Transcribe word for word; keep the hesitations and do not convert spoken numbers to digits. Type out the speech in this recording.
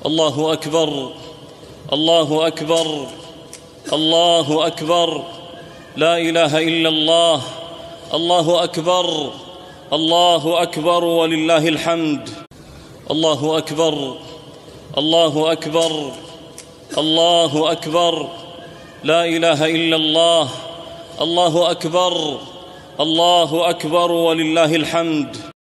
الله أكبر الله أكبر الله أكبر لا إله إلا الله. الله أكبر الله أكبر ولله الحمد. الله أكبر الله أكبر الله أكبر لا إله إلا الله. الله أكبر الله أكبر ولله الحمد.